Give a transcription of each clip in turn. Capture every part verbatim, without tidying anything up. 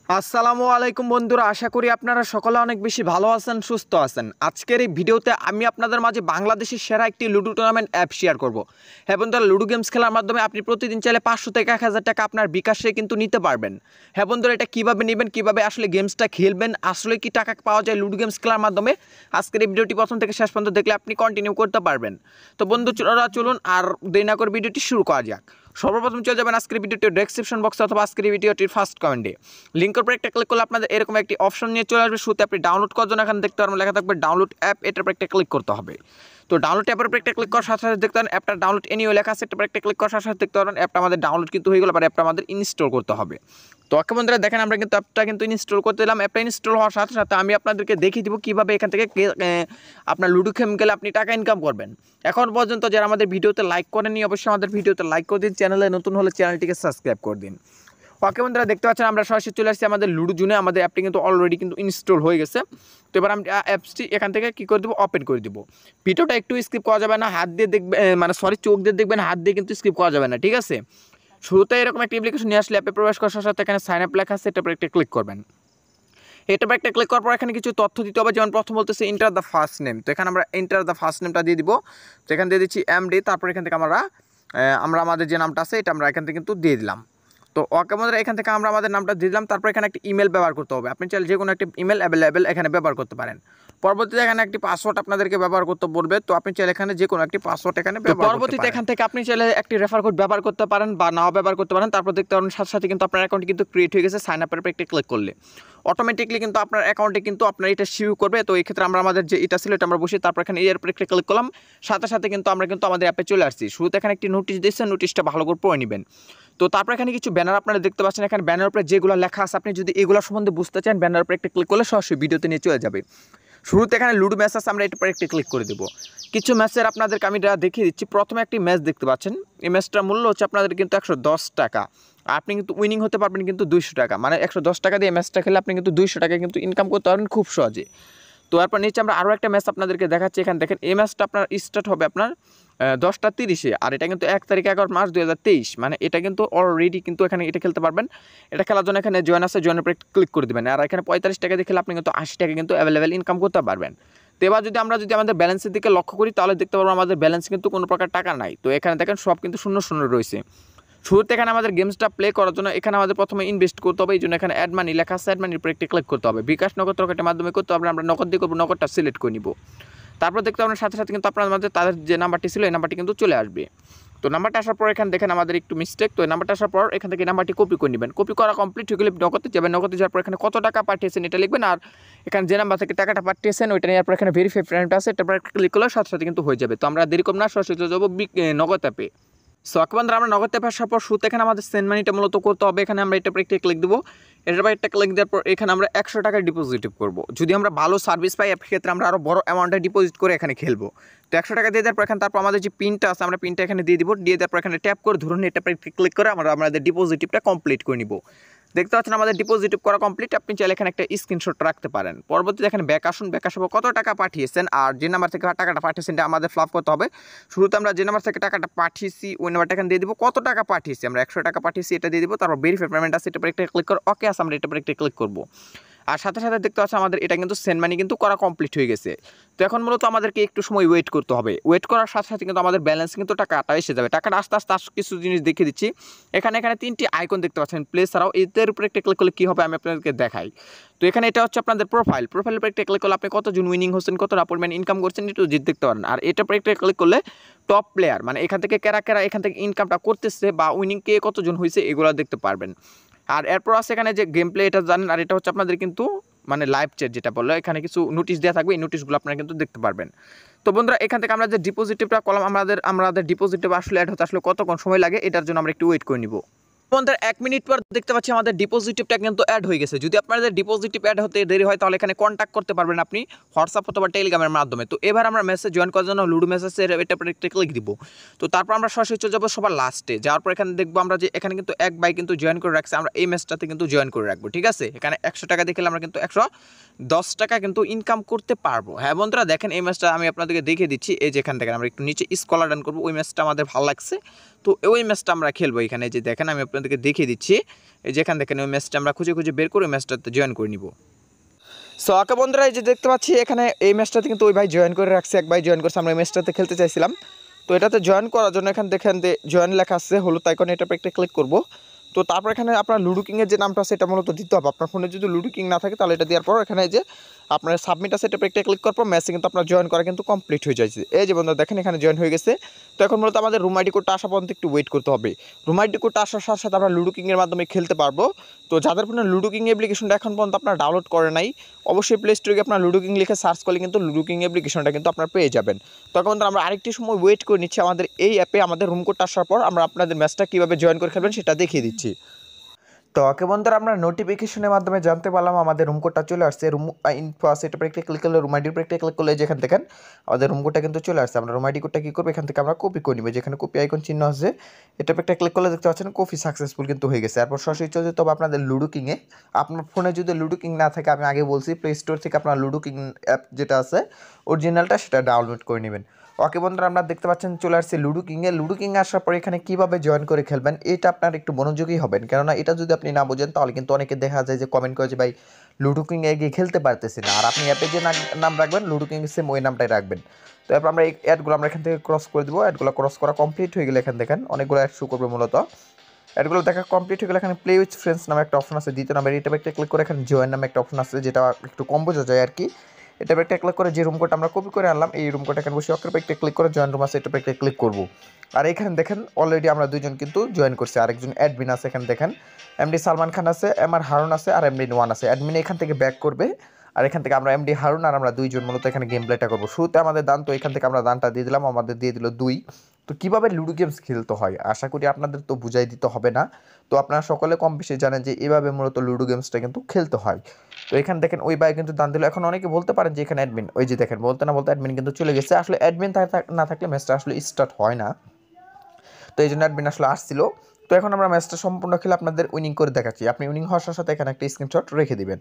আসসালামু আলাইকুম বন্ধুরা, আশা করি আপনারা সকলে অনেক বেশি ভালো আছেন, সুস্থ আছেন। আজকের এই ভিডিওতে আমি আপনাদের মাঝে বাংলাদেশের সেরা একটি লুডো টুর্নামেন্ট অ্যাপ শেয়ার করব। হ্যাঁ বন্ধুরা, লুডো গেমস খেলার মাধ্যমে আপনি প্রতিদিন চাইলে পাঁচশো থেকে এক হাজার টাকা আপনার বিকাশে কিন্তু নিতে পারবেন। হ্যাঁ বন্ধুরা, এটা কীভাবে নেবেন, কীভাবে আসলে গেমসটা খেলবেন, আসলে কি টাকা পাওয়া যায় লুডো গেমস খেলার মাধ্যমে, আজকের এই ভিডিওটি প্রথম থেকে শেষ পর্যন্ত দেখলে আপনি কন্টিনিউ করতে পারবেন। তো বন্ধুরা চলুন আর দেরি না করে ভিডিওটি শুরু করা যাক। সর্বপ্রথম চলে যাবেন আজকের ভিডিওটির ডেসক্রিপশন বক্সে অথবা আজকের ভিডিওটির ফার্স্ট কমেন্টে। লিঙ্কের উপর একটা ক্লিক করলে আপনাদের এরকম একটি অপশন নিয়ে চলে আসবে। শুরুতে আপনি ডাউনলোড করার জন্য এখানে দেখতে পারবেন লেখা থাকবে ডাউনলোড অ্যাপ, এটার উপর একটা ক্লিক করতে হবে। তো ডাউনলোড অ্যাপের উপর একটা ক্লিক করার সাথে সাথে দেখতে পারেন অ্যাপটা ডাউনলোড এনিও লেখা আছে, এটার উপর একটা ক্লিক করার সাথে সাথে দেখতে পারবেন অ্যাপটা আমাদের ডাউনলোড কিন্তু হয়ে গেল, বা অ্যাপটা আমাদের ইনস্টল করতে হবে। তো ওকে বন্ধুরা দেখেন, আমরা কিন্তু অ্যাপটা কিন্তু ইনস্টল করতে দিলাম। অ্যাপটা ইনস্টল হওয়ার সাথে সাথে আমি আপনাদেরকে দেখিয়ে দিব কীভাবে এখান থেকে আপনার লুডো গেম খেলে আপনি টাকা ইনকাম করবেন। এখন পর্যন্ত যারা আমাদের ভিডিওতে লাইক করেননি অবশ্যই আমাদের ভিডিওতে লাইক করে দিন, চ্যানেলে নতুন হলে চ্যানেলটিকে সাবস্ক্রাইব করে দিন। ওকে বন্ধুরা দেখতে পাচ্ছেন আমরা সরাসরি চলে আসছি আমাদের লুডো জোনে। আমাদের অ্যাপটি কিন্তু অলরেডি কিন্তু ইনস্টল হয়ে গেছে। তো এবার আমি অ্যাপসটি এখান থেকে কী করে দেবো, ওপেন করে দেবো। ভিডিওটা একটু স্কিপ করা যাবে না, হাত দিয়ে দেখবে, মানে সরি চোখ দিয়ে দেখবেন, হাত দিয়ে কিন্তু স্কিপ করা যাবে না, ঠিক আছে। শুরুতে এরকম একটা অ্যাপ্লিকেশন নিয়ে আসলে অ্যাপে প্রবেশ করার সাথে এখানে সাইন আপ লেখা আছে, এটার উপর একটা ক্লিক করবেন। এটার উপর একটা ক্লিক করার পর এখানে কিছু তথ্য দিতে হবে, যেমন প্রথম বলতেছে এন্টার দ্য ফার্স্ট নেম। তো এখানে আমরা এন্টার দ্য ফার্স্ট নেমটা দিয়ে দিব। তো এখানে দিয়ে দিচ্ছি এমডি, তারপর এখান থেকে আমরা আমরা আমাদের যে নামটা আছে এটা আমরা এখান থেকে কিন্তু দিয়ে দিলাম। তো ওকে বন্ধুরা এখান থেকে আমরা আমাদের নামটা দিয়ে দিলাম। তারপর এখানে একটা ইমেল ব্যবহার করতে হবে, আপনি চাইলে যে কোনো একটি ইমেল অ্যাভেলেবেল এখানে ব্যবহার করতে পারেন। পরবর্তীতে এখানে একটি পাসওয়ার্ড আপনাদেরকে ব্যবহার করতে বলবে, তো আপনি চাইলে এখানে যে কোনো একটি পাসওয়ার্ড এখানে ব্যবহার করতে পারেন। পরবর্তীতে এখান থেকে আপনি চাইলে একটি রেফার কোড ব্যবহার করতে পারেন বা নাও ব্যবহার করতে পারেন। তারপর দেখতে পারেন সাথে সাথে কিন্তু আপনার অ্যাকাউন্ট কিন্তু ক্রিয়েট হয়ে গেছে। সাইন আপের উপর একটি ক্লিক করলে অটোমেটিকলি কিন্তু আপনার অ্যাকাউন্টে কিন্তু আপনার এটা শিউ করবে। তো এই ক্ষেত্রে আমরা আমাদের যে এটা ছিল এটা আমরা বসে তারপর এখানে এর উপর একটা ক্লিক করলাম, সাথে সাথে কিন্তু আমরা কিন্তু আমাদের অ্যাপে চলে আসছি। শুরুতে এখানে একটি নোটিশ দিচ্ছে, নোটিশটা ভালো করে পড়ে নেবেন। তো তারপর এখানে কিছু ব্যানার আপনারা দেখতে পাচ্ছেন, এখানে ব্যানার উপরে যেগুলো লেখা আছে আপনি যদি এগুলো সম্বন্ধে বুঝতে চান ব্যানার উপরে একটা ক্লিক করলে সরাসরি ভিডিওতে নিয়ে চলে যাবে। শুরুতে এখানে লুডো ম্যাচ আছে, আমরা এটার উপরে একটা ক্লিক করে দেবো। কিছু ম্যাচের আপনাদেরকে আমি দেখিয়ে দিচ্ছি। প্রথমে একটি ম্যাচ দেখতে পাচ্ছেন, এই ম্যাচটার মূল্য হচ্ছে আপনাদের কিন্তু একশো দশ টাকা। আপনি কিন্তু উইনিং হতে পারবেন কিন্তু দুইশো টাকা, মানে একশো দশ টাকা দিয়ে ম্যাচটা খেলে আপনি কিন্তু দুইশো টাকা কিন্তু ইনকাম করতে পারবেন খুব সহজে। তো তারপর নিচে আমরা আরও একটা ম্যাচ আপনাদেরকে দেখাচ্ছি। এখানে দেখেন এই ম্যাচটা আপনার স্টার্ট হবে আপনার দশটা তিরিশে, আর এটা কিন্তু এক তারিখ এগারো মার্চ দুই হাজার তেইশ, মানে এটা কিন্তু অলরেডি কিন্তু এখানে এটা খেলতে পারবেন। এটা খেলার জন্য এখানে জয়েন আছে, জয়েনের উপরে ক্লিক করে দেবেন। আর এখানে পঁয়তাল্লিশ টাকা দিয়ে খেলে আপনি কিন্তু আশি টাকা কিন্তু অ্যাভেলেবেল ইনকাম করতে পারবেন। তো এবার যদি আমরা যদি আমাদের ব্যালেন্সের দিকে লক্ষ্য করি তাহলে দেখতে পারবো আমাদের ব্যালেন্স কিন্তু কোনো প্রকার টাকা নাই। তো এখানে দেখেন সব কিন্তু শূন্য শূন্য রয়েছে। শুরুতে এখানে আমাদের গেমসটা প্লে করার জন্য এখানে আমাদের প্রথমে ইনভেস্ট করতে হবে, এই জন্য এখানে অ্যাড মানি লেখা আছে, অ্যাড মানির উপরে একটি ক্লিক করতে হবে। বিকাশ নগদ রকেটের মাধ্যমে করতে হবে, আমরা নগদ দিয়ে করবো, নগদটা সিলেক্ট করে নিব। তারপর দেখতে পাবেন সাথে সাথে কিন্তু আপনার মধ্যে তাদের যে নাম্বারটি ছিল এই নাম্বারটি কিন্তু চলে আসবে। তো নাম্বারটা আসার পর এখানে দেখেন আমাদের একটু মিস্টেক, তো এই নাম্বারটা আসার পর এখান থেকে নাম্বারটি কপি করে নেবেন। কপি করা কমপ্লিট হয়ে গেলে নগদে যাবেন, নগদে যাওয়ার পর এখানে কত টাকা পাঠিয়েছেন এটা লিখবেন, আর এখানে যে নাম্বার থেকে টাকাটা পাঠিয়েছেন ওইটা নেওয়ার পর এখানে ভেরিফাই পেমেন্ট আছে, এটার পর ক্লিক করলে সাথে সাথে কিন্তু হয়ে যাবে। তো আমরা দেরি করব না, সরাসরি চলে যাবো নগদ অ্যাপে। সো একবার আমরা নগদ অ্যাপে আসার পর শুরুতে এখানে আমাদের সেন্ড মানিটা মূলত করতে হবে। এখানে আমরা এটার পর একটা ক্লিক দেবো, এটার পর একটা ক্লিক দেওয়ার পর এখানে আমরা একশো টাকা ডিপোজিট করবো। যদি আমরা ভালো সার্ভিস পাই অ্যাপ ক্ষেত্রে আমরা আরও বড় অ্যামাউন্টে ডিপোজিট করে এখানে খেলবো। তো একশো টাকা দিয়ে দেওয়ার পর এখানে তারপর আমাদের যে পিনটা আছে আমরা পিনটা এখানে দিয়ে দিব, দিয়ে দেওয়ার পর এখানে ট্যাপ করে ধরুন এটা পর ক্লিক করে আমরা আমাদের ডিপোজিটটা কমপ্লিট করে নিব। দেখতে পাচ্ছেন আমাদের ডিপোজিট করা কমপ্লিট। আপনি চাইলে এখানে একটা স্ক্রিনশট রাখতে পারেন। পরবর্তীতে এখানে ব্যাক আসুন, ব্যাক আসার পর কত টাকা পাঠিয়েছেন আর যে নাম্বার থেকে টাকাটা পাঠিয়েছেন এটা আমাদের ফ্লাপ করতে হবে। শুরুতে আমরা যে নাম্বার থেকে টাকাটা পাঠিয়েছি ওই নাম্বারটা এখানে দিয়ে দিব। কত টাকা পাঠিয়েছি, আমরা একশো টাকা পাঠিয়েছি এটা দিয়ে দিব। তারপর ভেরিফাই পেমেন্ট আছে, এটা পর একটা ক্লিক করে ওকে আছে, আমরা এটা পর একটা ক্লিক করবো। আর সাথে সাথে দেখতে পাচ্ছি আমাদের এটা কিন্তু সেন্ড মানি কিন্তু করা কমপ্লিট হয়ে গেছে। তো এখন মূলত আমাদেরকে একটু সময় ওয়েট করতে হবে। ওয়েট করার সাথে সাথে কিন্তু আমাদের ব্যালেন্স কিন্তু টাকাটা এসে যাবে। টাকাটা আস্তে আস্তে আস্তে কিছু জিনিস দেখিয়ে দিচ্ছি। এখানে এখানে তিনটি আইকন দেখতে পাচ্ছেন প্লে ছাড়াও, এদের উপরে একটা ক্লিক করলে কী হবে আমি আপনাদেরকে দেখাই। তো এখানে এটা হচ্ছে আপনাদের প্রোফাইল, প্রোফাইলের উপরে একটা ক্লিক করলে আপনি কতজন উইনিং হচ্ছেন, কতটা পরিমাণ ইনকাম করছেন একটু জিত দেখতে পারেন। আর এটার উপরে একটা ক্লিক করলে টপ প্লেয়ার, মানে এখান থেকে কেরা কেরা এখান থেকে ইনকামটা করতেছে বা উইনিং কে কতজন হয়েছে এগুলো দেখতে পারবেন। আর এরপর আছে এখানে যে গেম প্লে এটা জানেন, আর এটা হচ্ছে আপনাদের কিন্তু মানে লাইভ চ্যাট যেটা বললো, এখানে কিছু নোটিশ দেওয়া থাকবে, এই নোটিশগুলো আপনারা কিন্তু দেখতে পারবেন। তো বন্ধুরা এখান থেকে আমরা যে ডিপোজিটিভটা করলাম আমাদের আমাদের ডিপোজিটিভ আসলে অ্যাড হতে আসলে কতক্ষণ সময় লাগে এটার জন্য আমরা একটু ওয়েট করে নিব। বন্ধুরা এক মিনিট পর দেখতে পাচ্ছি আমাদের ডিপোজিটিভটা কিন্তু অ্যাড হয়ে গেছে। যদি আপনাদের ডিপোজিটিভ অ্যাড হতে দেরি হয় তাহলে এখানে কন্ট্যাক্ট করতে পারবেন আপনি হোয়াটসঅ্যাপ অথবা টেলিগ্রামের মাধ্যমে। তো এবার আমরা মেসেজ জয়েন করার জন্য লুডো মেসেজের এটা পরে একটা ক্লিক দিব। তো তারপর আমরা সরাসরি চলে যাবো সবার লাস্টে, যাওয়ার পর এখানে দেখবো আমরা যে এখানে কিন্তু এক বাই কিন্তু জয়েন করে রাখছি, আমরা এই ম্যাচটাতে কিন্তু জয়েন করে রাখবো, ঠিক আছে। এখানে একশো টাকা দেখলে আমরা কিন্তু একশো দশ টাকা কিন্তু ইনকাম করতে পারবো। হ্যাঁ বন্ধুরা দেখেন এই ম্যাচটা আমি আপনাদেরকে দেখিয়ে দিচ্ছি। এই যে এখান থেকে আমরা একটু নিচে স্কলার ডান করবো, ওই ম্যাচটা আমাদের ভালো লাগছে। তো ওই ম্যাচটা আমরা খেলবো এখানে, যে দেখেন আমি আপনাদেরকে দেখিয়ে দিচ্ছি, এই যেখানে দেখেন ওই ম্যাচটা আমরা খুঁজে খুঁজে বের করে ওই ম্যাচটাতে জয়েন করে নিব। সো ওকে বন্ধুরা, এই যে দেখতে পাচ্ছি এখানে এই ম্যাচটাতে কিন্তু ওই ভাই জয়েন করে রাখছে, এক ভাই জয়েন করছে, আমরা এই ম্যাচটাতে খেলতে চাইছিলাম। তো এটাতে জয়েন করার জন্য এখানে দেখেন যে জয়েন লেখা আছে হলুদ আইকনে, এটার উপর একটা ক্লিক করব। তো তারপর এখানে আপনার লুডো কিংয়ের যে নামটা আছে এটা মূলত দিতে হবে। আপনার ফোনে যদি লুডো কিং না থাকে তাহলে এটা দেওয়ার পর এখানে যে আপনার সাবমিট আছে এটার উপর একটা ক্লিক করার পর ম্যাচে কিন্তু আপনার জয়েন করা কিন্তু কমপ্লিট হয়ে যাচ্ছে। এই যে বন্ধুরা দেখেন এখানে জয়েন হয়ে গেছে। তো এখন মূলত আমাদের রুম আইডি কোডটা আসা পর্যন্ত একটু ওয়েট করতে হবে। রুম আইডি কোডটা আসার সাথে সাথে আমরা লুডো কিংয়ের মাধ্যমে খেলতে পারবো। তো যাদের ফোনে লুডো কিং অ্যাপ্লিকেশনটা এখন পর্যন্ত আপনার ডাউনলোড করে নাই, অবশ্যই প্লে স্টোরে আপনার লুডো কিং লিখে সার্চ করলে কিন্তু লুডো কিং অ্যাপ্লিকেশনটা কিন্তু আপনার পেয়ে যাবেন। তখন আমরা আরেকটি সময় ওয়েট করে নিচ্ছি, আমাদের এই অ্যাপে আমাদের রুম কোডটা আসার পর আমরা আপনাদের ম্যাচটা কীভাবে জয়েন করে খেলবেন সেটা দেখিয়ে দিচ্ছি। তো ওকে বন্ধুরা, আমরা নোটিফিকেশনের মাধ্যমে জানতে পারলাম আমাদের রুম কোডটা চলে আসছে। রুম ইনফো আছে এটা উপরে ক্লিক করলে রুম আইডির উপরে ক্লিক করলে যেখানে দেখেন আমাদের রুম কোডটা কিন্তু চলে আসছে। আমরা রুম আইডি কোডটা কী করবো, এখান থেকে আমরা কপি করে নিব, যেখানে কপি আইকন চিহ্ন আছে এটা উপরে একটা ক্লিক করলে দেখতে পাচ্ছেন কপি সাকসেসফুল কিন্তু হয়ে গেছে। এরপর সরাসরি চলে যেতে হবে আপনাদের লুডো কিংয়ে। আপনার ফোনে যদি লুডো কিং না থাকে, আমি আগে বলছি প্লে স্টোর থেকে আপনার লুডো কিং অ্যাপ যেটা আছে অরিজিনালটা সেটা ডাউনলোড করে নেবেন। ওকে বন্ধুরা, আপনারা দেখতে পাচ্ছেন চলে আসছে লুডো কিংয়ে। লুডো কিংয়ে আসার পর এখানে কীভাবে জয়েন করে খেলবেন এটা আপনার একটু মনোযোগী হবেন, কেননা এটা যদি আপনি না বোঝেন তাহলে কিন্তু অনেকে দেখা যায় যে কমেন্ট করে যে ভাই লুডো কিংয়ে গিয়ে খেলতে পারতেছি না। আর আপনি অ্যাপে যে নাম রাখবেন লুডো কিং সেম ওই নামটাই রাখবেন। তো এরপর আমরা এই অ্যাডগুলো আমরা এখান থেকে ক্রস করে দেবো। অ্যাডগুলো ক্রস করা কমপ্লিট হয়ে গেলে এখানে দেখেন অনেকগুলো অ্যাড শো করবে। মূলত অ্যাডগুলো দেখা কমপ্লিট হয়ে গেলে এখানে প্লে উইথ ফ্রেন্ডস নামে একটা অপশন আছে, দ্বিতীয় নাম্বার এটা একটা ক্লিক করে এখানে জয়েন নামে একটা অপশন আছে, যেটা একটু কম বোঝা যায় আর কি। এটা একটা ক্লিক করে যে রুম কোডটা আমরা কপি করে আনলাম এই রুম কোডটা এখানে বসে অকের একটা ক্লিক করে জয়েন রুম আছে এটা একটা ক্লিক করব। আর এখানে দেখেন অলরেডি আমরা দুইজন কিন্তু জয়েন করছি। আরেকজন অ্যাডমিন আছে এখানে দেখেন, এমডি সালমান খান আছে, এম আর হারুন আছে আর এমডি ওয়ান আছে। অ্যাডমিন এখান থেকে ব্যাক করবে আর এখান থেকে আমরা এমডি হারুন আর আমরা দুইজন মূলত এখানে গেম প্লেটা করবো। শুরুতে আমাদের দান, তো এখান থেকে আমরা দানটা দিয়ে দিলাম, আমাদের দিয়ে দিল দুই। তো কীভাবে লুডো গেমস খেলতে হয় আশা করি আপনাদের তো বুঝাই দিতে হবে না। তো আপনারা সকলে কম বেশি জানেন যে এভাবে মূলত লুডো গেমসটা কিন্তু খেলতে হয়। তো এখানে দেখেন ওই ভাই কিন্তু দান দিল। এখন অনেকে বলতে পারেন যে এখানে অ্যাডমিন, ওই যে দেখেন বলতে না বলতে অ্যাডমিন কিন্তু চলে গেছে। আসলে অ্যাডমিন না থাকলে ম্যাচটা আসলে স্টার্ট হয় না, তো এই জন্য অ্যাডমিন আসলে আসছিল। তো এখন আমরা ম্যাচটা সম্পূর্ণ খেলে আপনাদের উইনিং করে দেখাচ্ছি। আপনি উইনিং হওয়ার সাথে এখানে একটা স্ক্রিনশট রেখে দিবেন।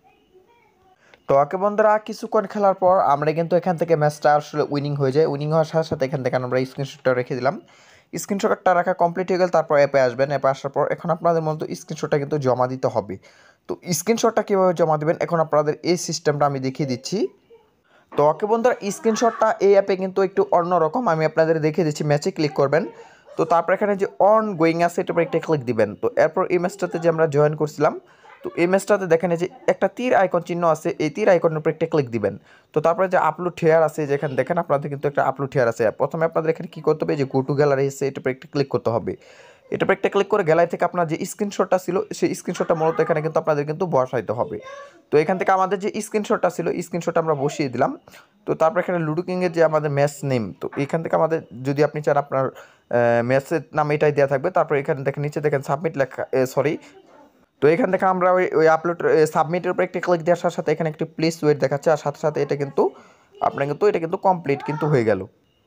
তো ওকে বন্ধুরা, কিছুক্ষণ খেলার পর আমরা কিন্তু এখান থেকে ম্যাচটা আসলে উইনিং হয়ে যায়। উইনিং হওয়ার সাথে সাথে এখান থেকে আমরা স্ক্রিনশটটা রেখে দিলাম। স্ক্রিনশটটা রাখা কমপ্লিট হয়ে গেল, তারপর অ্যাপে আসবেন। অ্যাপে আসার পর এখন আপনাদের মূলত স্ক্রিনশটটা কিন্তু জমা দিতে হবে। তো স্ক্রিনশটটা কীভাবে জমা দেবেন এখন আপনাদের এই সিস্টেমটা আমি দেখিয়ে দিচ্ছি। তো ওকে বন্ধুরা, স্ক্রিনশটটা এই অ্যাপে কিন্তু একটু অন্যরকম, আমি আপনাদের দেখিয়ে দিচ্ছি। ম্যাচে ক্লিক করবেন, তো তারপর এখানে যে অন গোয়িং আছে এটার উপর একটা ক্লিক দিবেন। তো এরপর এই ম্যাচটাতে যে আমরা জয়েন করছিলাম, তো এই ম্যাচটাতে দেখেন যে একটা তীর আইকন চিহ্ন আছে, এই তীর আইকনের উপর একটা ক্লিক দিবেন। তো তারপরে যে আপলোড হেয়ার আছে যেখানে দেখেন আপনাদের কিন্তু একটা আপলোড হেয়ার আছে। প্রথমে আপনাদের এখানে কী করতে হবে, যে গো টু গ্যালারি এসে এটার উপর একটা ক্লিক করতে হবে। এটার উপর একটা ক্লিক করে গ্যালারি থেকে আপনার যে স্ক্রিনশটটা ছিল সেই স্ক্রিনশটটা মূলত এখানে কিন্তু আপনাদের কিন্তু বসাইতে হবে। তো এখান থেকে আমাদের যে স্ক্রিনশটটা ছিল স্ক্রিনশটটা আমরা বসিয়ে দিলাম। তো তারপর এখানে লুডো কিংয়ের যে আমাদের ম্যাচ নেম, তো এখান থেকে আমাদের যদি আপনি চান আপনার ম্যাচের নাম এটাই দেওয়া থাকবে। তারপর এখানে দেখেন নিচে দেখেন সাবমিট লেখা, সরি তো এখান থেকে আমরা ওই ওই আপলোড সাবমিটের উপরে একটা ক্লিক দেওয়ার সাথে সাথে এখানে একটি প্লিজ ওয়েট দেখাচ্ছে, আর সাথে সাথে এটা কিন্তু আপনার কিন্তু এটা কিন্তু কমপ্লিট কিন্তু হয়ে গেল।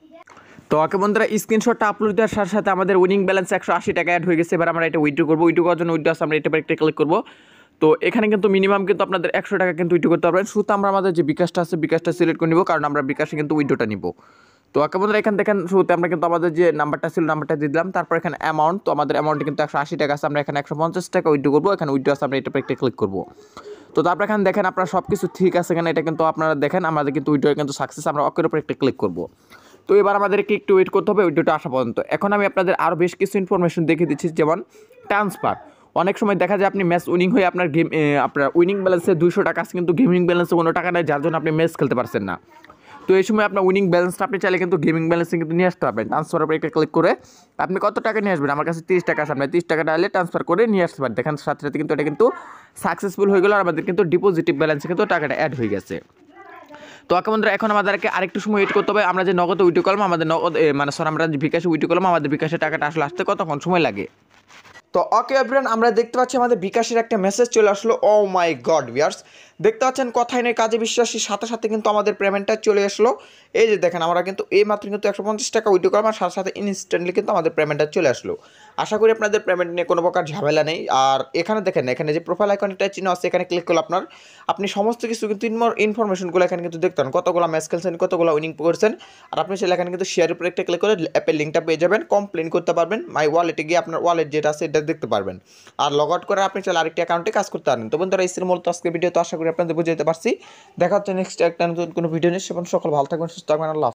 তো ওকে বন্ধুরা, স্ক্রিনশটটা আপলোড দেওয়ার সাথে সাথে আমাদের উইনিং ব্যালেন্স একশো আশি টাকা অ্যাড হয়ে গেছে। এবার আমরা এটা উইথড্র করবো। উইথড্র করার জন্য উইথড্র আছে, আমরা এটা একটা ক্লিক করবো। তো এখানে কিন্তু মিনিমাম কিন্তু আপনাদের একশো টাকা কিন্তু উইথড্র করতে পারবেন। শুধু আমরা আমাদের যে বিকাশটা আছে বিকাশটা সিলেক্ট করে নিব, কারণ আমরা বিকাশে কিন্তু উইথড্রটা নিব। তো ওকে বন্ধুরা, এখানে দেখেন শুরুতে আমরা কিন্তু আমাদের যে নাম্বারটা ছিল নাম্বারটা দিয়ে দিলাম। তারপর এখানে অ্যামাউন্ট, তো আমাদের অ্যামাউন্টে কিন্তু একশো আশি টাকা আছে, আমরা এখানে একশো পঞ্চাশ টাকা উইথড্র করবো। এখানে উইথড্র আছে, আমরা এটা একটা ক্লিক করবো। তো তারপর এখানে দেখেন আপনারা সব কিছু ঠিক আছে এখানে, এটা কিন্তু আপনারা দেখেন আমাদের কিন্তু উইথড্র কিন্তু সাকসেস। আমরা ওকের উপর একটা ক্লিক করবো। তো এবার আমাদেরকে একটু ওয়েট করতে হবে উইথড্রটা আসা পর্যন্ত। এখন আমি আপনাদের আরও বেশ কিছু ইনফরমেশন দেখিয়ে দিচ্ছি, যেমন ট্রান্সফার। অনেক সময় দেখা যায় আপনি ম্যাচ উইনিং হয়ে আপনার গেম আপনার উইনিং ব্যালেন্সে দুশো টাকা আছে, কিন্তু গেমিং ব্যালেন্সে কোনো টাকা নেই, যার জন্য আপনি ম্যাচ খেলতে পারছেন না। তো এই সময় আপনার উইনিং ব্যালেন্সটা আপনি চাইলে কিন্তু গেমিং ব্যালেন্সে কিন্তু নিয়ে আসতে পারবেন। ট্রান্সফার উপরে একটা ক্লিক করে আপনি কত টাকা নিয়ে আসবেন, আমার কাছে তিরিশ টাকা আছে, আপনি তিরিশ টাকা ডালে ট্রান্সফার করে নিয়ে আসতে পারেন। দেখেন সাথে সাথে কিন্তু এটা কিন্তু সাকসেসফুল হয়ে গেল, আর আমাদের কিন্তু ডিপোজিটিভ ব্যালেন্সে কিন্তু টাকাটা অ্যাড হয়ে গেছে। তো ওকে বন্ধুরা, এখন আমাদেরকে আরেকটু সময় ওয়েট করতে হবে। আমরা যে নগদ উইথড্র করলাম, আমাদের নগদ মানে সর আমরা যে বিকাশে উইথড্র করলাম, আমাদের বিকাশের টাকাটা আসলে আসতে কতক্ষণ সময় লাগে। তো ওকে এভরিওয়ান, আমরা দেখতে পাচ্ছি আমাদের বিকাশের একটা মেসেজ চলে আসলো। ও মাই গড ভিউয়ার্স, দেখতে পাচ্ছেন কথাই নেই কাজে বিশ্বাসী, সাথে সাথে কিন্তু আমাদের পেমেন্টটা চলে আসলো। এই যে দেখেন আমরা কিন্তু এই মাত্র কিন্তু একশো পঞ্চাশ টাকা উইথড্র করলাম, আর সাথে সাথে ইনস্ট্যান্টলি কিন্তু আমাদের পেমেন্টটা চলে আসলো। আশা করি আপনাদের পেমেন্ট নিয়ে কোনো প্রকার ঝামেলা নেই। আর এখানে দেখেন, এখানে যে প্রোফাইল আইকনটা চিহ্ন আছে, এখানে ক্লিক করলে আপনার আপনি সমস্ত কিছু কিন্তু ইনফরমেশনগুলো এখানে কিন্তু দেখতে পান, কতগুলো ম্যাচ খেলছেন, কতগুলো উইনিং করছেন। আর আপনি চাইলে এখানে কিন্তু শেয়ারের উপরে একটা ক্লিক করে অ্যাপের লিঙ্কটা পেয়ে যাবেন, কমপ্লেন করতে পারবেন, মাই ওয়ালেটে গিয়ে আপনার ওয়ালেট যেটা আছে এটা দেখতে পারবেন। আর লগ আউট করে আপনি চাইলে আরেকটি অ্যাকাউন্টে কাজ করতে পারেন। তো বন্ধুরা, এই ছিল মূলত আজকের ভিডিও। তো আশা করি আপনাদের বুঝতে পারছি। দেখা হচ্ছে নেক্সট একটা নতুন কোনো ভিডিও নিয়ে। সকল ভালো থাকবেন, সুস্থ থাকবেন, আল্লাহ।